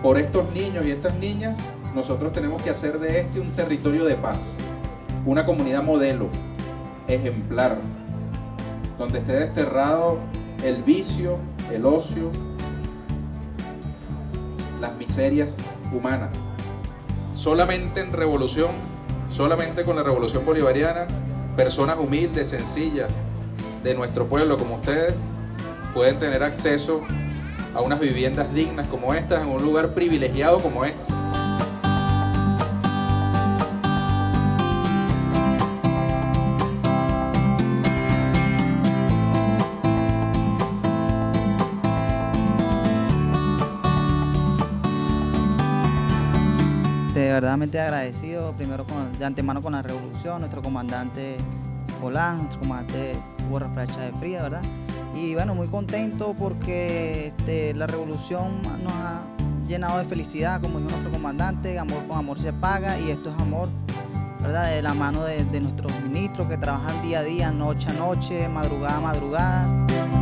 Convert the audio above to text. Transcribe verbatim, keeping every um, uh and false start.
por estos niños y estas niñas, nosotros tenemos que hacer de este un territorio de paz, una comunidad modelo, ejemplar, donde esté desterrado el vicio, el ocio, las miserias humanas. Solamente en revolución, solamente con la revolución bolivariana, personas humildes, sencillas, de nuestro pueblo como ustedes, pueden tener acceso a unas viviendas dignas como estas, en un lugar privilegiado como este. De verdaderamente agradecido primero con, de antemano con la revolución, nuestro comandante Nicolás, nuestro comandante Hugo Rafael Chávez Frías, ¿verdad? Y bueno, muy contento porque este, la revolución nos ha llenado de felicidad, como dijo nuestro comandante, amor con amor se paga, y esto es amor, ¿verdad? De la mano de, de nuestros ministros que trabajan día a día, noche a noche, madrugada a madrugada.